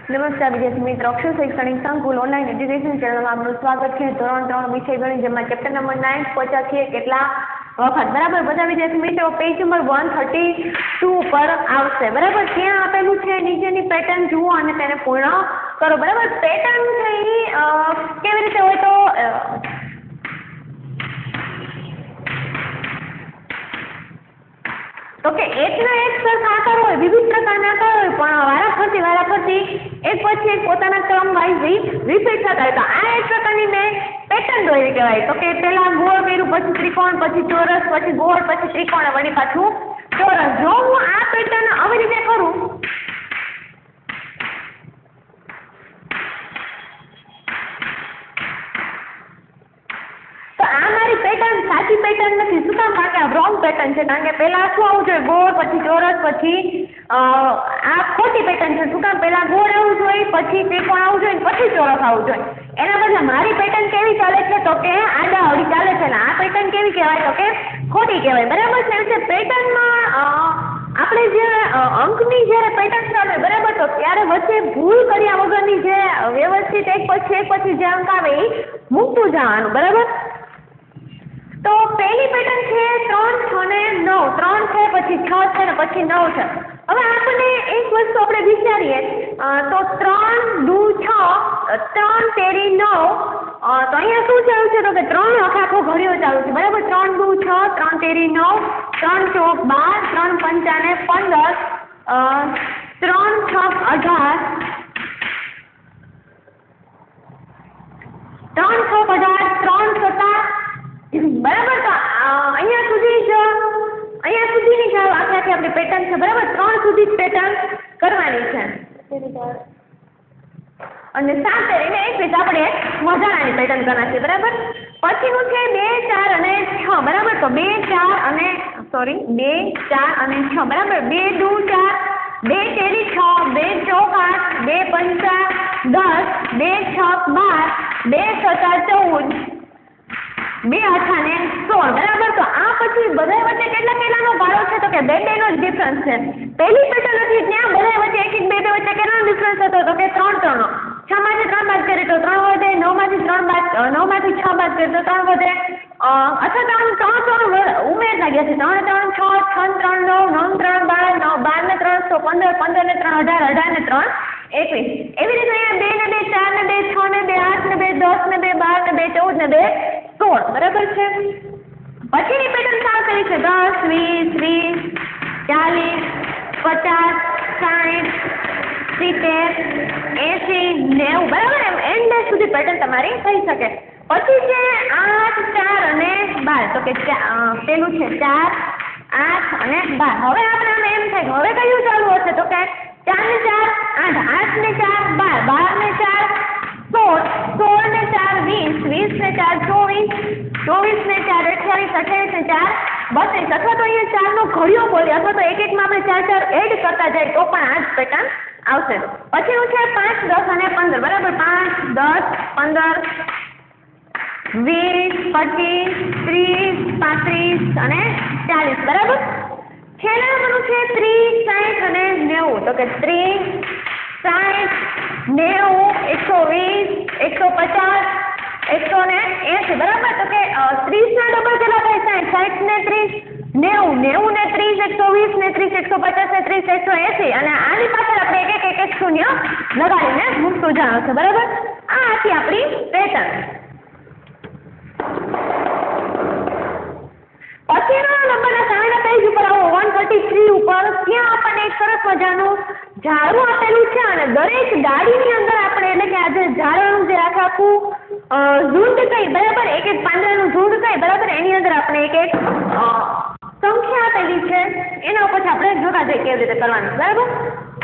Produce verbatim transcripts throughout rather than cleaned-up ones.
નમસ્કાર વિદ્યાર્થી મિત્રો, અક્ષર શૈક્ષણિક સંકુલ ઓનલાઈન એજ્યુકેશન ચેનલમાં આપનું સ્વાગત છે. ધોરણ ત્રણ વિષય ગણિત, જેમાં ચેપ્ટર નંબર નાઇન પહોંચ્યા છીએ કેટલા વખત. બરાબર, બધા વિદ્યાર્થી મિત્રો page number one thirty two પર આવશે. બરાબર, ત્યાં આપેલું છે નીચેની પેટર્ન જુઓ અને તેને પૂર્ણ કરો. બરાબર, પેટર્ન છે એ કેવી રીતે હોય તો તો કે એકના એક સરખા આકાર હોય, વિવિધ પ્રકારના આકાર હોય, પણ વારાફરતી વારાફરતી એક પછી એક પોતાના ક્રમ વાઇઝ રિપીટ થતા હોય. તો આ એક પ્રકારની મેં પેટર્ન દોરી કહેવાય. તો કે પહેલા ગોળ કર્યું, પછી ત્રિકોણ, પછી ચોરસ, પછી ગોળ, પછી ત્રિકોણ, વળી પાછું ચોરસ. જો હું આ પેટર્ન આવી રીતે કરું તો આ મારી પેટર્ન સાચી પેટર્ન નથી. શું કામ? કારણ કે આ રોંગ પેટર્ન છે. કારણ કે પહેલા શું આવવું જોઈએ? ગોળ, પછી ચોરસ, પછી આ ખોટી પેટર્ન છે. શું કામ? પહેલા ગોળ આવવું જોઈએ, પછી ત્રિકોણ આવવું જોઈએ, પછી ચોરસ આવવું જોઈએ. એના બદલે મારી પેટર્ન કેવી ચાલે છે? તો કે આડા અવળી ચાલે છે. અને આ પેટર્ન કેવી કહેવાય? તો કે ખોટી કહેવાય. બરાબર છે. એટલે પેટર્નમાં આપણે જે અંકની જ્યારે પેટર્ન ચાલે, બરાબર, તો ત્યારે વચ્ચે ભૂલ કર્યા વગરની જે વ્યવસ્થિત એક પછી એક પછી જે અંક આવે એ મૂકતું જવાનું. બરાબર, તો પહેલી પેટર્ન છે ત્રણ, છ ને નવ. ત્રણ છે, પછી છ છે, ને પછી નવ છે. હવે આપણને એક વસ્તુ આપણે વિચારીએ તો ત્રણ દુ છ, ત્રણ તેરી નવ. તો અહીંયા શું ચાલુ છે? તો કે ત્રણ આખો આખો ઘડિયો ચાલુ છે. બરાબર, ત્રણ દુ છ, ત્રણ તેરી નવ, ત્રણ ચોક બાર, ત્રણ પંચાને પંદર, ત્રણ છક અઢાર, ત્રણ છક અઢાર, ત્રણ સત્તા. બરાબર, તો અહીંયા સુધી જ અહીંયા સુધીની જ આખી આખી આપણી પેટર્ન છે. બરાબર, ત્રણ સુધી જ પેટર્ન કરવાની છે. અને સાત તેરીને એકવીસ આપણે વધારાની પેટર્ન કરવાની છે. બરાબર, પછીનું છે બે, ચાર અને છ. બરાબર, તો બે, ચાર અને સોરી બે, ચાર અને છ. બરાબર, બે દુ ચાર, બે તેરી છ, બે ચોક આઠ, બે પંચા દસ, બે છક બાર, બે સત્તા ચૌદ, બે અઠાને સોળ. બરાબર, તો આ પછી બધા વચ્ચે કેટલા કેટલાનો ગાળો છે? તો કે બે બે નો જ ડિફરન્સ છે. પહેલી પેટર્ન હતી ત્યાં બધા વચ્ચે એક એક બે બે વચ્ચે કેટલાનો ડિફરન્સ હતો? તો કે ત્રણ ત્રણ નો. છ માંથી ત્રણ બાદ કરીએ તો ત્રણ વધે, નવ માંથી ત્રણ બાદ નવ માંથી છ બાદ કરીએ તો ત્રણ વધે, અથવા ત્રણ ત્રણ ત્રણ ઉમેરતા ગયા છે. ત્રણ ત્રણ છ, છ ત્રણ નવ, નવ ત્રણ બાર, નવ બાર ને ત્રણ સો પંદર, પંદર ને ત્રણ અઢાર, અઢાર ને ત્રણ એકવીસ. એવી રીતે અહીંયા બે ને બે ચાર ને બે છ ને બે આઠ ને બે દસ ને બે બાર ને બે ચૌદ ને બે સોળ. બરાબર છે. પછીની પેટર્ન ચાલુ કરી છે દસ, વીસ, વીસ, ચાલીસ, પચાસ, સાઠ, સિત્તેર, એસી, નેવું. બરાબર, એમ એન્ડ સુધી પેટર્ન તમારી થઈ શકે. પછી છે આઠ, ચાર અને બાર. તો કે પેલું છે ચાર, આઠ અને બાર. હવે આપણે આમ એમ થાય હવે કયું ચાલુ હશે? તો કે ચાર ને ચાર આઠ, આઠ ને ચાર બાર, બાર ને ચાર સોળ, સોળ ને ચાર વીસ, વીસ ને ચાર ચોવીસ, ચોવીસ ને ચાર અઠ્યાવીસ, અઠ્યાવીસ ને ચાર બત્રીસ. અથવા તો અહીંયા ચાર નો ઘડિયો બોલીએ, અથવા તો એક એક માં આપણે ચાર ચાર એડ કરતા જાય તો પણ આ જ પેટર્ન આવશે. પછીનું છે પાંચ, દસ અને પંદર. બરાબર, પાંચ, દસ, પંદર, વીસ, પચીસ, ત્રીસ, પાંત્રીસ અને ચાલીસ. બરાબર, છેલ્લા નંબરનું છે ત્રીસ, સાઠ અને નેવું. તો કે ત્રીસ, સાઠ, નેવું, એકસો વીસ, એકસો પચાસ, એકસો ને એસી. બરાબર, તો કે ત્રીસ ના ડબલ કેટલા થાય? સાઠ, સાઠ ને ત્રીસ, નેવું, નેવું ને ત્રીસ, એકસો વીસ ને ત્રીસ, એકસો પચાસ ને ત્રીસ, એકસો એસી. અને આની પાછળ આપણે એક એક એક એક શૂન્ય લગાડીને મૂકતું જવાનું છે. બરાબર, આ હતી આપણી પેટર્ન. પછીનો નંબરના સામેના પેજ ઉપર આવો વન થર્ટી થ્રી ઉપર. ત્યાં આપણને એક સરસ મજાનું ઝાડું આપેલું છે અને દરેક ડાળીની અંદર આપણે એટલે કે આજે ઝાડવાનું જે આખું આખું ઝુંડ કઈ, બરાબર, એક એક પાંદડાનું ઝુંડ કઈ, બરાબર, એની અંદર આપણે એક એક સંખ્યા આપેલી છે. એના ઉપર આપણે જોતા જઈએ કેવી રીતે કરવાની. બરાબર,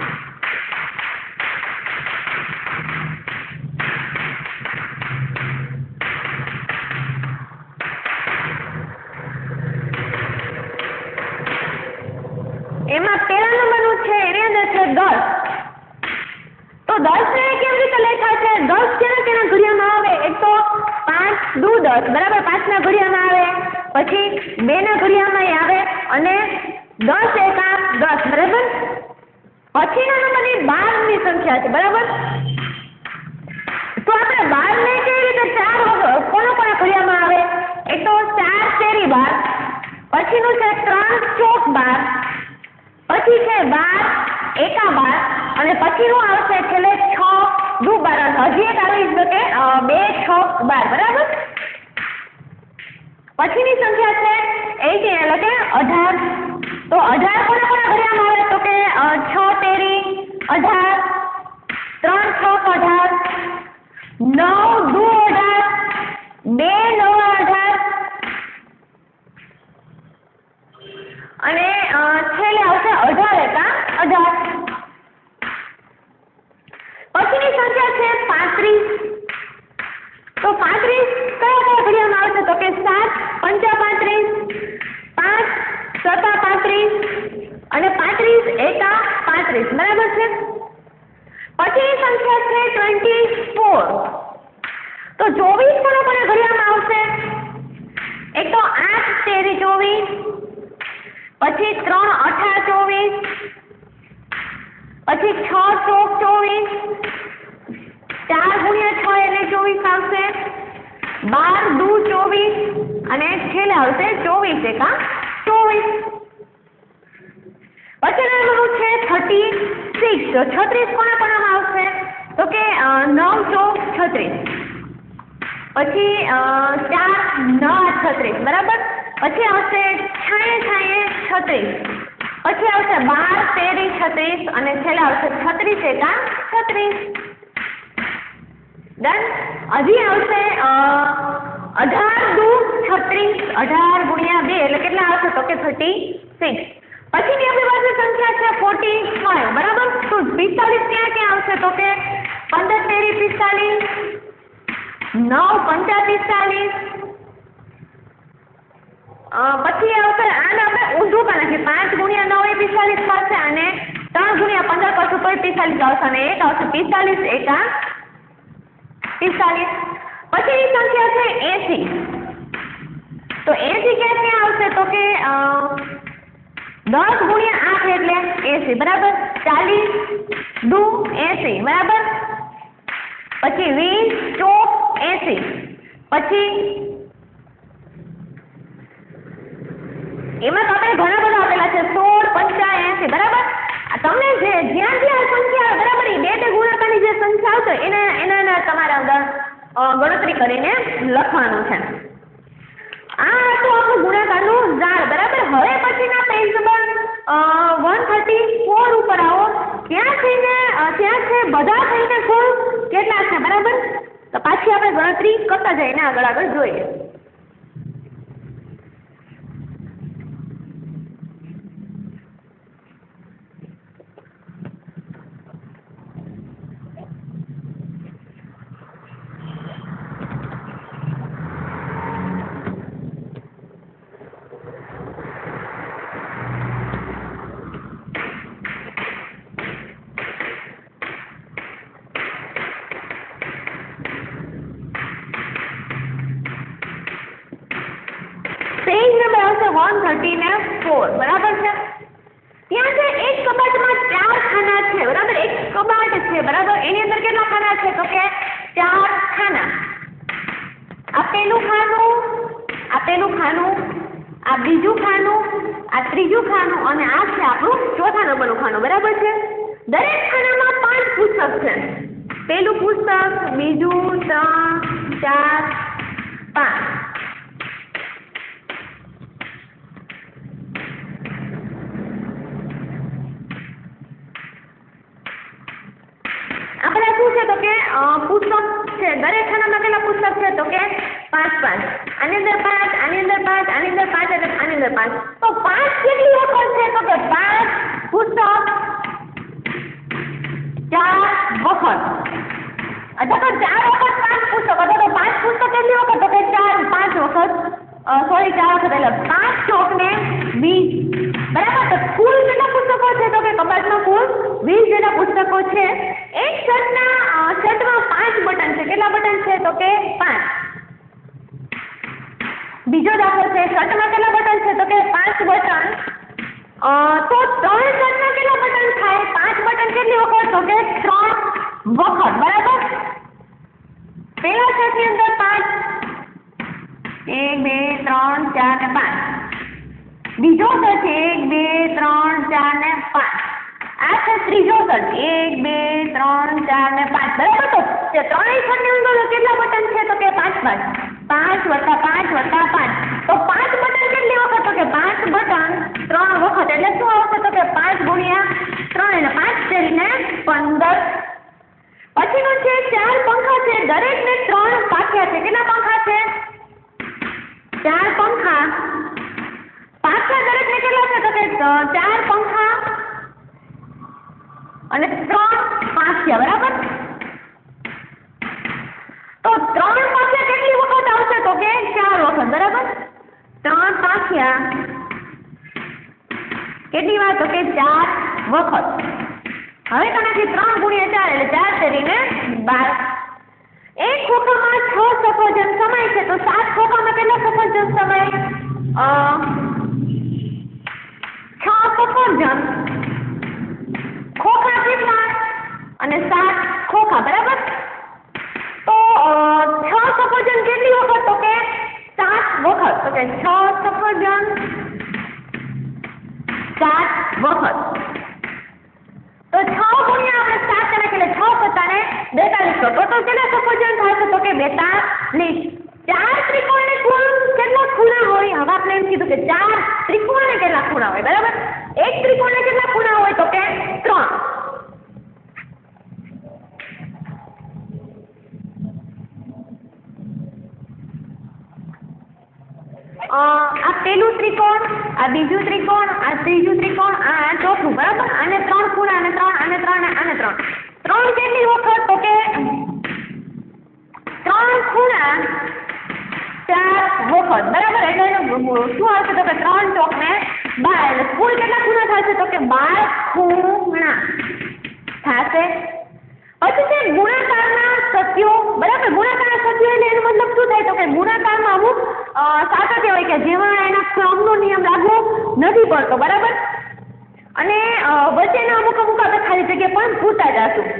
એમાં પહેલા નંબરનું છે એની અંદર છે દસ. તો દસ ને કેવી રીતે લખાય છે? દસ કેના કેના ઘડિયામાં આવે? એક તો પાંચ દુ દસ. બરાબર, પાંચ ના ઘડિયામાં આવે, પછી બે ના ઘડિયામાં આવે અને દસ એકા દસ. બરાબર, પછીના નંબરની બારની સંખ્યા છે, બરાબર? તો આપણે બાર ને કેવી રીતે ચાર કોના કોના ઘડિયામાં આવે? એક તો ચાર તેરી બાર, પછીનું છે ત્રણ ચોક બાર, પછી છે બાર એકા બાર, અને પછીનું આવશે છેલ્લે છ દુ બાર. હજી એક આવી શકે બે છ બાર, બરાબર? પછીની સંખ્યા છે એટીન એટલે કે અઢાર. તો અઢાર કોના કોના ઘડિયામાં આવે? તો કે છ તેરી અઢાર, ત્રણ છક અઢાર, નવ દુ અઢાર, બે નવ અઢાર, અને છેલ્લે આવશે અઢાર એકા અઢાર. પછીની સંખ્યા છે પાંત્રીસ. તો પાંત્રીસ કયા કયા ઘડિયામાં આવશે? તો કે સાત પંચા પાંત્રીસ, પાંચ સતા પાંત્રીસ, અને પાંત્રીસ એકા પાંત્રીસ, બરાબર છે? પછીની સંખ્યા છે ટ્વેન્ટી ફોર. તો ચોવીસ કોના કોના ઘડિયામાં આવશે? એક તો આઠ તેરી ચોવીસ, પછી ત્રણ અઠા ચોવીસ, પછી છ ચોક ચોવીસ, ચાર ગુણ્યા છ એટલે ચોવીસ આવશે, બાર દુ ચોવીસ, અને છેલ્લે આવશે ચોવીસ એકા ચોવીસ. પછી નંબર છે થર્ટી સિક્સ. તો છત્રીસ કોના કોનામાં આવશે? તો કે નવ ચોક છત્રીસ, પછી ચાર નવ છત્રીસ, બરાબર? પછી આવશે છાએ છાએ છત્રીસ, પછી આવશે બાર તેરી છત્રીસ, અને છેલ્લે આવશે છત્રીસ એકા છત્રીસ. ડન. હજી આવશે અઢાર દુ છત્રીસ, અઢાર ગુણ્યા બે એટલે કેટલા આવશે? તો કે થર્ટી સિક્સ. પછીની આપણી પાસે સંખ્યા છે ફોર્ટી ફાઈવ, બરાબર? તો પિસ્તાલીસ ત્યાં ક્યાં આવશે? તો કે પંદર તેરી પિસ્તાલીસ, નવ પંચા પિસ્તાલીસ, પછી આવશે આને આપણે ઊંધું કરી નાખીએ, પાંચ ગુણ્યા નવ એ પિસ્તાલીસ થશે, અને ત્રણ ગુણ્યા પંદર કરશું તો પિસ્તાલીસ આવશે, અને એક આવશે પિસ્તાલીસ એકા પિસ્તાલીસ. પછીની સંખ્યા છે એસી. તો એસી ક્યાં ક્યાં આવશે? તો કે દસ ગુણ્યા આઠ એટલે એસી, બરાબર? ચાલીસ દુ એસી, બરાબર? પછી વીસ ચોક એસી, પછી એમાં તો આપણે ઘણા બધા આપેલા છે સોળ પંચા એસી, બરાબર? તમને જે જ્યાં જ્યાં સંખ્યા બરાબર એ બે બે ગુણાકારની જે સંખ્યા આવશે એને એના તમારે અંદર ગણતરી કરીને લખવાનું છે. આ તો આપણું ગુણાકારનું ઝાડ, બરાબર? હવે પછીના page number one thirty four ઉપર આવો. ત્યાં થઈને ત્યાં છે બધા થઈને કુલ કેટલા છે, બરાબર? તો પાછી આપણે ગણતરી કરતા જઈને આગળ આગળ જોઈએ. વન થર્ટી ને ફોર, બરાબર છે? ત્યાં છે એક કબાટમાં ચાર ખાના છે, બરાબર? એક કબાટ છે, બરાબર? એની અંદર કેટલા ખાના છે? તો કે ચાર ખાના. આ પેલું ખાનું, આ પેલું ખાનું, આ બીજું ખાનું, આ ત્રીજું ખાનું, અને આ છે આપણું ચોથા નંબરનું ખાનું, બરાબર છે? દરેક ખાનામાં પાંચ પુસ્તક છે. પેલું પુસ્તક, બીજું, ત્રણ, ચાર, પાંચ. આપણે શું છે? તો કે પુસ્તક છે, દરેક ખાનામાં કેટલા પુસ્તક છે? તો કે પાંચ પાંચ. આની અંદર પાંચ, આની અંદર પાંચ, આની અંદર પાંચ, એટલે આની અંદર પાંચ. તો પાંચ કેટલી વખત છે? તો કે પાંચ પુસ્તક ચાર વખત, અથવા તો ચાર વખત પાંચ પુસ્તક, અથવા તો પાંચ પુસ્તક કેટલી વખત? તો કે ચાર પાંચ વખત, સોરી ચાર વખત, એટલે પાંચ ચોક ને વીસ, બરાબર? તો કુલ કેટલા પુસ્તકો છે? તો કે કબાટમાં કુલ વીસ જેટલા પુસ્તકો છે. એક શર્ટના શર્ટમાં પાંચ બટન છે. કેટલા બટન છે? તો કે પાંચ. બીજો દાખલો છે, શર્ટમાં કેટલા બટન છે? તો કે પાંચ બટન. તો ત્રણ શર્ટના કેટલા બટન થાય? પાંચ કેટલી વખત તો કે ત્રણ વખત બરાબર પહેલા સેટની અંદર પાંચ એક બે ત્રણ ચાર ને પાંચ બીજો સેટ છે એક બે ત્રણ ચાર ને પાંચ આ છે ત્રીજો સેટ એક બે ત્રણ ચાર ને પાંચ બરાબર તો ત્રણેય સેટની અંદર કેટલા બટન છે તો કે પાંચ પાંચ પાંચ વત્તા પાંચ વત્તા પાંચ તો પાંચ બટન કેટલી વખત તો કે પાંચ બટન ત્રણ વખત એટલે શું આવશે તો કે પાંચ ગુણ્યા ત્રણ એટલે પાંચ કરીને પંદર પછીનું છે ચાર પંખા છે દરેકને ત્રણ પાખ્યા છે કેટલા પંખા છે ચાર પંખા પાખ્યા દરેકને કેટલા છે તો કે ચાર પંખા અને ત્રણ પાખ્યા બરાબર તો ત્રણ પાખ્યા કેટલી વખત આવશે તો કે ચાર વખત બરાબર ત્રણ પાખ્યા કેટલી વાર તો કે ચાર વખત હવે તેનાથી ત્રણ ગુણ્યા ચાર એટલે ચાર તેરીને બાર એક ખોખામાં છ સફરજન સમાય છે તો સાત ખોખામાં કેટલા સફરજન સમાય છ સફરજન ખોખા કેટલા અને સાત ખોખા બરાબર તો છ સફરજન કેટલી વખત તો કે સાત વખત તો કે છ સફરજન સાત વખત તો છ ગુણ્યા આપણે સાત કરે એટલે છ પત્તાને બેતાલીસ તો ટોટલ કેટલા સફરજન થાય તો કે બેતાલીસ ચાર ત્રિકોણને કુલ કેટલા ખૂણા હોય હવે આપણે એમ કીધું કે ચાર ત્રિકોણને કેટલા ખૂણા હોય બરાબર એક ત્રિકોણને કેટલા ખૂણા હોય તો કે ત્રણ આ પેલું ત્રિકોણ આ બીજું ત્રિકોણ આ ત્રીજું ત્રિકોણ આ ચોથું બરાબર આને ત્રણ ખૂણા અને ત્રણ આને ત્રણ આને ત્રણ ત્રણ કેટલી વખત તો કે ત્રણ ખૂણા ચાર વખત બરાબર એટલે એનું શું આવશે તો કે ત્રણ ચોક ને બાર એટલે કુલ કેટલા ખૂણા થશે તો કે બાર ખૂણા થશે પછી છે ગુણાકારના સત્યો બરાબર ગુણાકારના સત્યો એટલે એનો મતલબ શું થાય તો કે ગુણાકારમાં અમુક સાતત્ય હોય કે જેમાં એના ક્રમનો નિયમ લાગુ નથી પડતો બરાબર અને વચ્ચેના અમુક અમુક આપણે ખાલી જગ્યા પણ પૂછતા જશું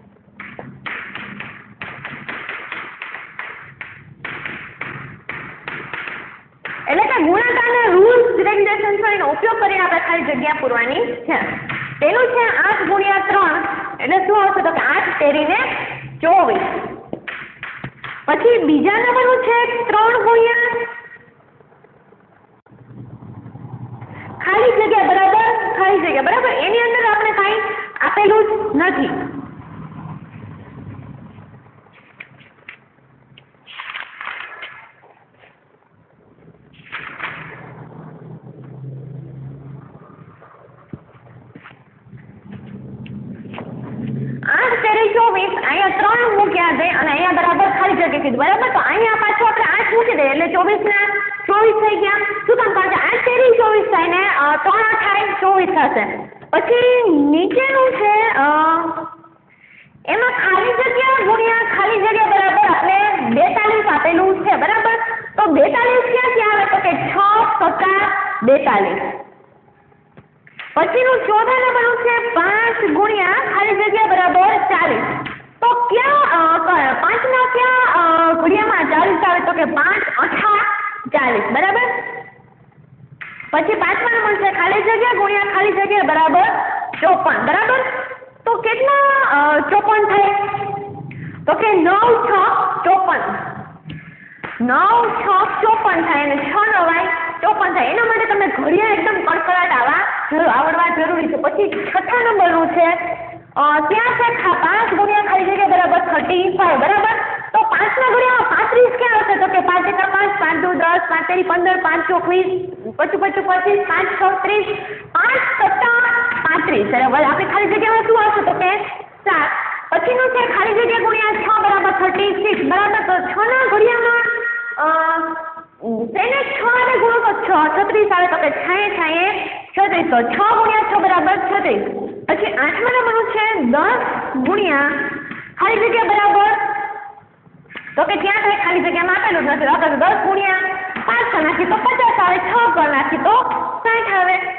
એટલે કે ગુણાકારના રૂલ્સ રેગ્યુલેશન છે એનો ઉપયોગ કરીને આપણે ખાલી જગ્યા પૂરવાની છે પેલું છે આઠ ગુણ્યા ત્રણ એટલે શું આવશે તો કે આઠ તેરીને ચોવીસ પછી બીજા નંબરનું છે ત્રણ ગુણ્યા ખાલી જગ્યા બરાબર ખાલી જગ્યા બરાબર એની અંદર આપણે કાંઈ આપેલું જ નથી ચોવીસ અહીંયા ત્રણ મૂક્યા છે અને અહીંયા બરાબર ખાલી જગ્યા કીધું બરાબર તો અહીંયા પાછું આપણે આઠ મૂકી દઈએ એટલે ચોવીસ ના ચોવીસ થઈ ગયા શું કામ કારણ કે આઠ તેરી ચોવીસ થાય ને ત્રણ અઠાઈ ચોવીસ થશે પછી નીચેનું છે એમાં ખાલી જગ્યા ગુણ્યા ખાલી જગ્યા બરાબર આપણે બેતાલીસ આપેલું છે બરાબર તો બેતાલીસ ક્યાંથી આવે તો કે છ સત્તા બેતાલીસ પછીનું ચોથા નંબરનું છે પાંચ ગુણ્યા ખાલી જગ્યા બરાબર ચાલીસ તો ક્યાં પાંચના ક્યાં ઘડિયામાં ચાલીસ આવે તો કે પાંચ અઠા ચાલીસ બરાબર પછી પાંચમા નંબર છે ખાલી જગ્યા ગુણ્યા ખાલી જગ્યા બરાબર ચોપન બરાબર તો કેટલા ચોપન થાય તો કે નવ છ ચોપન નવ છ ચોપન થાય અને છ નવાય ચોપન થાય એના માટે તમે ઘડિયા એકદમ કડકડાટ આવા આવડવા જરૂરી છે પછી છઠ્ઠા નંબરનું છે ત્યાં છે પાંચ ગુણ્યા ખાલી જગ્યા બરાબર થર્ટી ફાઈવ બરાબર તો પાંચના ઘડિયામાં પાંત્રીસ ક્યાં આવશે તો કે પાંચ એકા પાંચ પાંચ દુ દસ પાંચ તેરી પંદર પાંચ ચોવીસ પચું પચું પચીસ પાંચ છ ત્રીસ પાંચ સત્તા પાંત્રીસ બરાબર આપણે ખાલી જગ્યામાં શું આવશે તો કે સાત પછીનું છે ખાલી જગ્યા ગુણ્યા છ બરાબર થર્ટી સિક્સ બરાબર તો છ ના ઘડિયામાં તેને છ ને ગુણો તો છ છત્રીસ આવે તો કે છાએ છાએ છત્રીસ તો છ ગુણ્યા છ બરાબર છત્રીસ પછી આઠમા નંબરનું છે દસ ગુણ્યા ખાલી જગ્યા બરાબર તો કે ક્યાં થાય ખાલી જગ્યામાં આપેલું જ નથી આપણે દસ ગુણ્યા પાંચ કર નાખી તો પચાસ આવે છ કર નાખી તો સાઠ આવે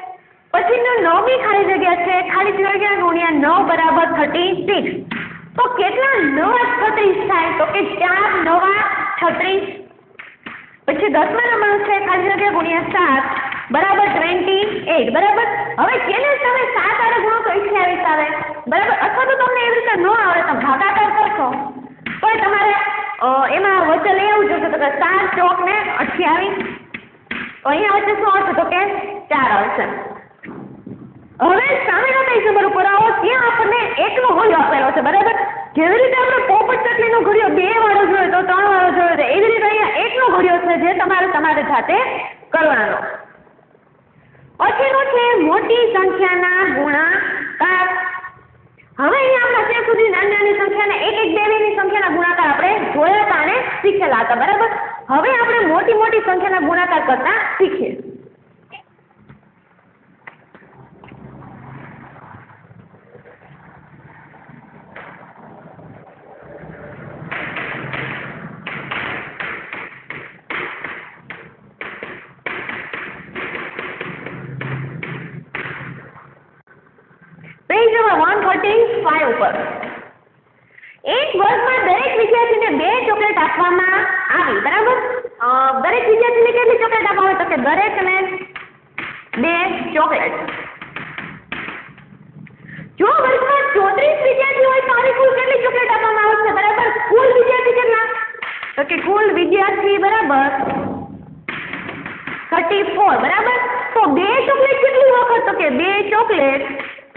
પછીનો નવમી ખાલી જગ્યા છે, ખાલી જગ્યા ગુણ્યા નવ બરાબર થર્ટી સિક્સ. તો કેટલા નવા છત્રીસ થાય? તો કે ચાર નવા છત્રીસ. પછી દસમા નંબર છે ખાલી જગ્યા ગુણ્યા સાત બરાબર ટ્વેન્ટી એટ. બરાબર. હવે કેને તમે સાત આડે ગુણો તો અઠ્યાવીસ આવે. બરાબર. અથવા તો તમને એવી રીતે ન આવડે તો ભાગાકાર કરશો તો તમારે એમાં વચ્ચે લઈ આવવું જોઈએ તો કે સાત ચોક ને અઠ્યાવીસ. તો અહીંયા વચ્ચે શું આવશે? તો કે ચાર આવશે. હવે સામેનો પેજ નંબર ઉપર આવો, ત્યાં આપણને એકનો ઘડિયો આપેલો છે. બરાબર. જેવી રીતે આપણે પોપટ ચકલીનો ઘડિયો બે વાળો જોયો તો ત્રણ વાળો જોયો તો એવી રીતે અહીંયા એકનો ઘડિયો છે જે તમારે તમારે જાતે કરવાનો. પછીનું છે મોટી સંખ્યાના ગુણાકાર. હવે અહીંયા આપણે અત્યાર સુધી નાની નાની સંખ્યાને એક એક બે બેની સંખ્યાના ગુણાકાર આપણે જોયા હતા અને શીખેલા હતા. બરાબર. હવે આપણે મોટી મોટી સંખ્યાના ગુણાકાર કરતા શીખીએ. પેજ નંબર one thirty-five ઉપર એક વર્ગમાં દરેક વિદ્યાર્થીને બે ચોકલેટ આપવામાં આવી. બરાબર. દરેક વિદ્યાર્થીને કેટલી ચોકલેટ આપવામાં આવે? તો કે દરેકને બે ચોકલેટ. જો વર્ગમાં ચોત્રીસ વિદ્યાર્થી હોય તો આવી કુલ કેટલી ચોકલેટ આપવામાં આવશે? બરાબર. કુલ વિદ્યાર્થી કેટલા? તો કે કુલ વિદ્યાર્થી બરાબર thirty-four. બરાબર. તો બે ચોકલેટ કેટલી વખત? તો કે બે ચોકલેટ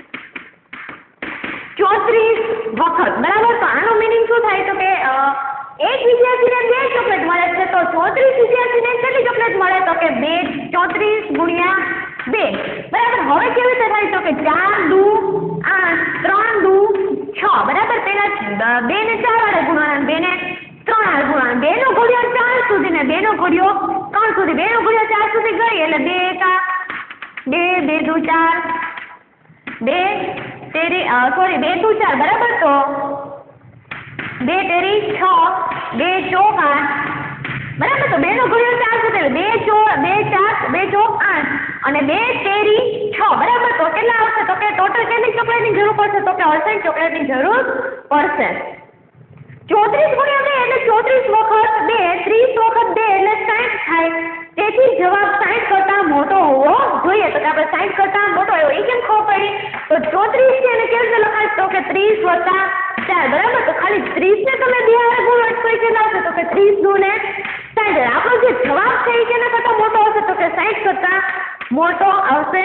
ચોત્રીસ વખત. બરાબર. તો આનો મીનિંગ શું થાય? તો કે એક વિદ્યાર્થીને બે ચોકલેટ મળે છે તો ચોત્રીસ વિદ્યાર્થીને કેટલી ચોકલેટ મળે? તો કે બે ચોત્રીસ ગુણ્યા બે. બરાબર. હવે કેવી રીતે થાય? તો કે ચાર દુ આઠ, ત્રણ દુ છ. બરાબર. પેલા બે ને ચાર વાળે ગુણવાના, બે ને ત્રણ વાળે ગુણવાના. બે નો ઘડિયો ચાર સુધી ને બે નો ઘડિયો ત્રણ સુધી. બે નો ઘડિયો ચાર સુધી ગઈ એટલે બે એકા બે, બે દુ ચાર, બે તેરી સોરી બે દુ ચાર. બરાબર. તો બે તેરી છ, બે ચોક આઠ. બરાબર. તો બે નો ઘડિયો ચાર સુધી બે ચો બે ચાર બે ચોક આઠ અને બે તેરી છ. બરાબર. તો કેટલા આવશે? તો કે ટોટલ કેટલી ચોકલેટની જરૂર પડશે? તો કે અડસઠ ચોકલેટની જરૂર પડશે. ચોત્રીસ ગુણ્યા બે એટલે ચોત્રીસ વખત બે, ત્રીસ વખત બે એટલે સાઠ થાય. તેથી જવાબ સાઠ કરતા મોટો હોવો જોઈએ. તો કે આપણે સાઠ કરતા મોટો આવ્યો એ કેમ ખબર પડી? તો ચોત્રીસ છે એને કેવી રીતે લખાય? તો કે ત્રીસ વત્તા ચાર. બરાબર. તો ખાલી ત્રીસ ને તમે બે હારે ગુણો તો કેટલા આવશે? તો કે ત્રીસ દુ ને સાઠ. આપણો જે જવાબ છે એ કેના કરતા મોટો આવશે? તો કે સાઠ કરતા મોટો આવશે.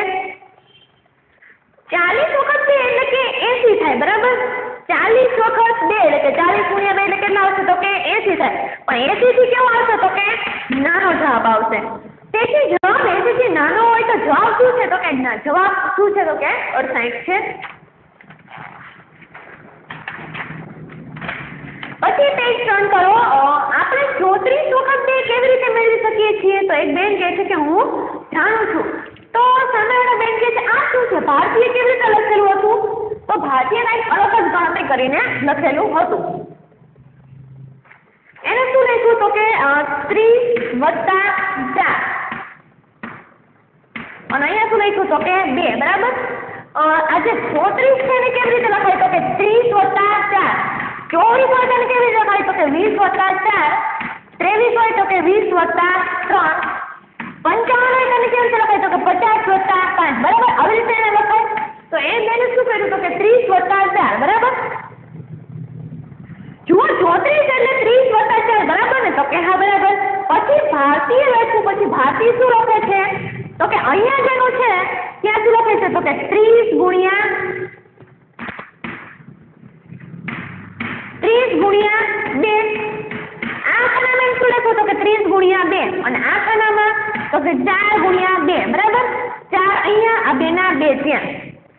ચાલીસ વખત બે એટલે કે એસી થાય. બરાબર. ચાલીસ વખત બે એટલે કે ચાલીસ ગુણ્યા બે એટલે કેટલા આવશે? તો કે એસી થાય. પણ એસી થી કેવો આવશે? તો કે નાનો જવાબ આવશે. તેથી જવાબ એસી થી નાનો હોય તો જવાબ શું છે? તો કે જવાબ શું છે? તો કે અડસઠ છે. પછી પેજ ટર્ન કરો. આપણે ચોત્રીસ વખત બે કેવી રીતે મેળવી શકીએ છીએ? તો એક બેન કહે છે કે હું જાણું છું. તો સામેવાળા બેન કહે છે આ શું છે? ભારતીય કેવી રીતે લખેલું હતું? તો ભારતીય એક અલગ જ ગણતરી કરીને લખેલું હતું. એને શું લખ્યું? તો કે ત્રીસ વત્તા ચાર. અને અહીંયા શું લખ્યું? તો કે બે. બરાબર. આજે ચોત્રીસ છે એને કેવી રીતે લખાય? તો કે ત્રીસ વત્તા ચાર. ચોવીસ હોય તેને કેવી રીતે લખાય? તો કે વીસ વત્તા ચાર. ત્રેવીસ હોય તો કે વીસ વત્તા ત્રણ. પંચાવન હોય તેને કેવી રીતે લખાય? તો કે પચાસ વત્તા પાંચ. બરાબર. આવી રીતે એને લખાય. તો એ બેને શું કર્યું? તો કે ત્રીસ વત્તા ચાર. બરાબર. જો ચોત્રીસ એટલે ત્રીસ વત્તા ચાર. બરાબર ને? તો કે હા બરાબર. પછી ભારતીય લખ્યું. પછી ભારતીય શું લખે છે? તો કે અહીંયા જેનું છે ત્યાં શું લખે છે? તો કે ત્રીસ ગુણ્યા ત્રીસ ગુણ્યા બે. આ ખાનામાં શું લખ્યું? તો કે ત્રીસ ગુણ્યા બે. અને આ ખાનામાં તો કે ચાર ગુણ્યા બે. બરાબર. ચાર અહીંયા, આ બે ના બે ત્યાં.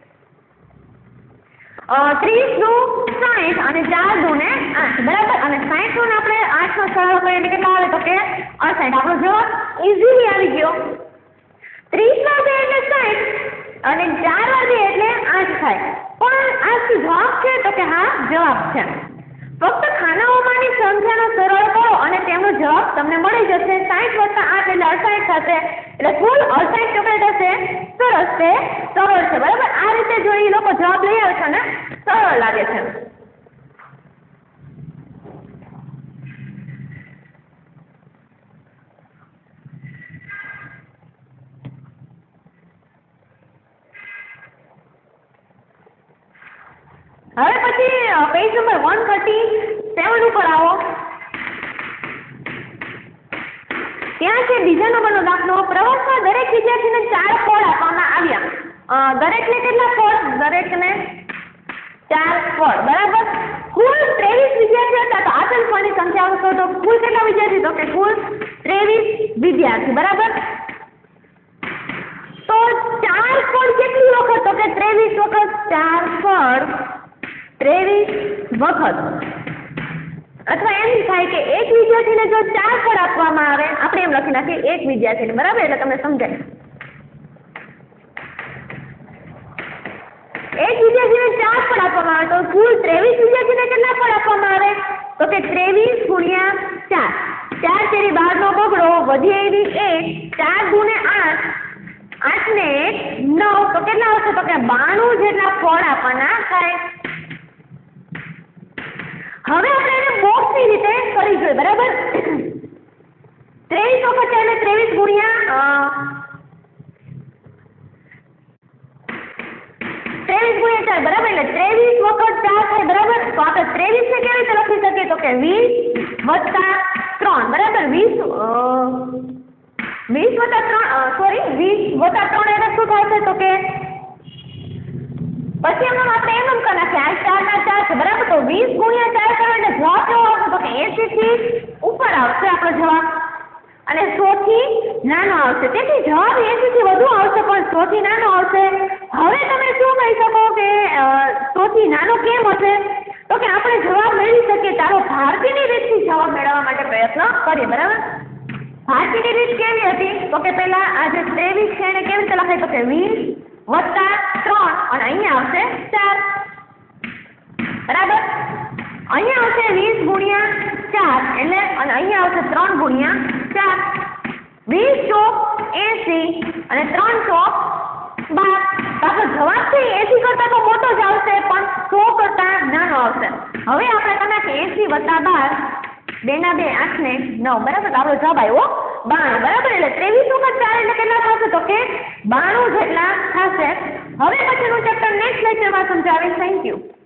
ત્રીસ દુ સાઠ અને ચાર દુ ને આઠ. બરાબર. અને સાઠ નો આપણે આઠ નો સરળ કરીએ એટલે કેટલા આવે? તો કે અડસઠ. આપણો જવાબ ઇઝીલી આવી ગયો. ત્રીસ વાર બે એટલે સાઠ અને ચાર વાર બે એટલે આઠ થાય. પણ આ શું જવાબ છે? તો કે હા જવાબ છે. ફક્ત ખાનાઓમાંની સંખ્યાનો સરળ કરો અને તેમનો જવાબ તમને મળી જશે. સાઠ વત્તા આઠ એટલે અડસાઠ થશે, એટલે કુલ અડસાઠ ચોકલેટ હશે. સરસ છે, સરળ છે, બરાબર. આ રીતે જો એ લોકો જવાબ લઈ આવે છે ને સરળ લાગે છે. હવે પછી page number one thirty seven ઉપર આવો. ત્યાં છે બીજા નંબરનો દાખલો. પ્રવાસમાં દરેક વિદ્યાર્થીને ચાર ફળ આપવામાં આવ્યા. દરેકને કેટલા ફળ? દરેકને ચાર ફળ, બરાબર. કુલ ત્રેવીસ વિદ્યાર્થીઓ હતા, તો આપેલ ફળની સંખ્યા શોધો. કુલ કેટલા વિદ્યાર્થી? તો કે કુલ ત્રેવીસ વિદ્યાર્થી, બરાબર. તો ચાર ફળ કેટલી વખત? તો કે ત્રેવીસ વખત. ચાર ફળ ત્રેવીસ વખત. અથવા એમ થાય કે એક વિદ્યાર્થીને જો ચાર ફળ આપવામાં આવે, આપણે એમ લખી નાખીએ એક વિદ્યાર્થીને, બરાબર, એટલે તમને સમજાય. એક વિદ્યાર્થીને ચાર ફળ આપવામાં આવે તો કુલ ત્રેવીસ વિદ્યાર્થીને કેટલા ફળ આપવામાં આવે? તો કે ત્રેવીસ ગુણ્યા ચાર. ચાર તેરી બાર નો બગડો, વધી એવી એક, ચાર ગુણે આઠ, આઠ ને એક નવ, તો કેટલા આવશે? તો કે બાણું જેટલા ફળ આપવાના થાય. હવે આપણે એને બોક્સની રીતે કરી જોઈએ, બરાબર. ત્રેવીસ વખત ચાર એટલે ત્રેવીસ ગુણ્યા ત્રેવીસ ગુણ્યા ચાર, બરાબર. એટલે ત્રેવીસ વખત ચાર થાય, બરાબર. તો આપણે ત્રેવીસ ને કેવી રીતે લખી શકીએ? તો કે વીસ વત્તા ત્રણ, બરાબર. વીસ વીસ વત્તા ત્રણ સોરી વીસ વત્તા ત્રણ એટલે શું થશે? તો કે પછી એમાં આપણે એમ એમ કરી નાખીએ આ ચાર ના ચાર છે, બરાબર. તો વીસ ગુણ્યા ચાર કરો એટલે જવાબ કેવો આવશે? તો કે એસી થી ઉપર આવશે આપણો જવાબ, અને સો થી નાનો આવશે. તેથી જવાબ એસી થી વધુ આવશે પણ સો થી નાનો આવશે. હવે તમે શું કહી શકો કે સો થી નાનો કેમ હશે? તો કે આપણે જવાબ મેળવી શકીએ. ચાલો ભારતીયની રીતથી જવાબ મેળવવા માટે પ્રયત્ન કરીએ, બરાબર. ભારતીયની રીત કેવી હતી? તો કે પહેલા આ જે ત્રેવીસ છે એને કેવી રીતે લખાય? તો કે વીસ વત્તા ત્રણ, અને અહીંયા આવશે ચાર, બરાબર. અહીંયા આવશે વીસ ગુણ્યા ચાર એટલે, અને અહીંયા આવશે ત્રણ ગુણ્યા ચાર. વીસ ચોક એસી અને ત્રણ ચોક બાર. આપણો જવાબ છે એસી કરતા તો મોટો જ આવશે પણ સો કરતા નાનો આવશે. હવે આપણે કદાચ એસી વત્તા બાર, બે ના બે આઠ ને નવ, બરાબર. તો આપણો જવાબ આવ્યો બાણું, બરાબર. એટલે ત્રેવીસ વખત ચાર એટલે કેટલા થશે? તો કે બાણું જેટલા થશે. હવે પછીનું ચેપ્ટર નેક્સ્ટ લેક્ચરમાં સમજાવીશ. Thank you.